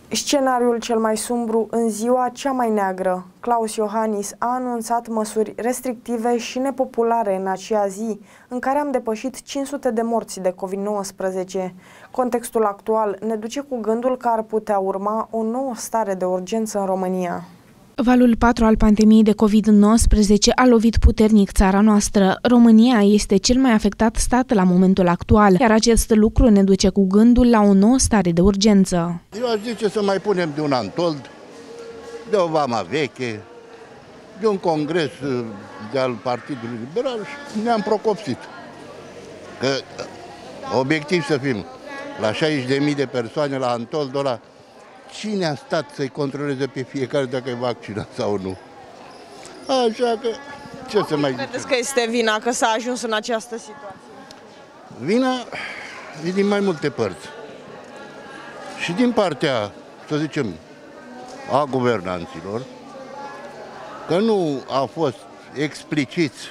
Scenariul cel mai sumbru în ziua cea mai neagră. Klaus Iohannis a anunțat măsuri restrictive și nepopulare în aceea zi, în care am depășit 500 de morți de COVID-19. Contextul actual ne duce cu gândul că ar putea urma o nouă stare de urgență în România. Valul 4 al pandemiei de COVID-19 a lovit puternic țara noastră. România este cel mai afectat stat la momentul actual, iar acest lucru ne duce cu gândul la o nouă stare de urgență. Eu aș zice să mai punem de un Antold, de o vama veche, de un congres de-al Partidului Liberal și ne-am procopsit. Că, obiectiv să fim, la 60.000 de persoane la Antoldul ăla, cine a stat să-i controleze pe fiecare dacă e vaccinat sau nu? Așa că, ce să mai zic? Credeți că este vina că s-a ajuns în această situație? Vina e din mai multe părți. Și din partea, să zicem, a guvernanților, că nu au fost expliciți.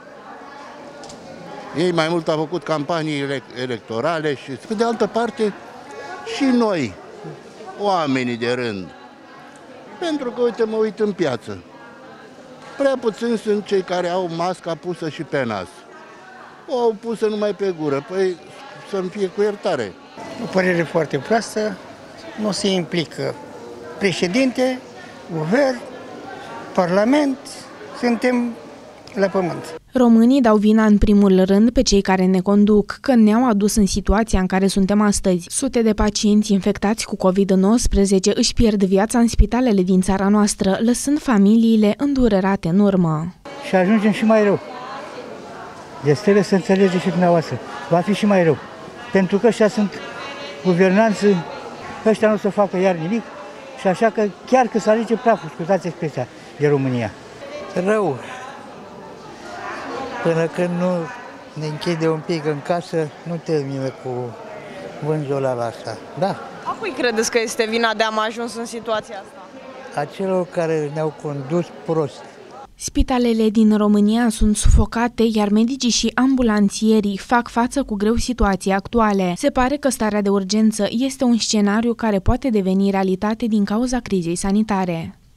Ei mai mult au făcut campanii electorale și, pe de altă parte, și noi, oamenii de rând. Pentru că, uite, mă uit în piață. Prea puțini sunt cei care au masca pusă și pe nas. O au pusă numai pe gură. Păi să-mi fie cu iertare. O părere foarte proastă. Nu se implică președinte, guvern, parlament. Suntem la pământ. Românii dau vina în primul rând pe cei care ne conduc, că ne-au adus în situația în care suntem astăzi. Sute de pacienți infectați cu COVID-19 își pierd viața în spitalele din țara noastră, lăsând familiile îndurerate în urmă. Și ajungem și mai rău. Deci trebuie să înțelegeți și dumneavoastră. Va fi și mai rău. Pentru că ăștia sunt guvernanți, ăștia nu o să facă iar nimic și așa că chiar că să alege praful, scuzați expresia, de România. Rău. Până când nu ne închide un pic în casă, nu termină cu vânzul la asta. Da. A cui credeți că este vina de am ajuns în situația asta? A celor care ne-au condus prost. Spitalele din România sunt sufocate, iar medicii și ambulanțierii fac față cu greu situației actuale. Se pare că starea de urgență este un scenariu care poate deveni realitate din cauza crizei sanitare.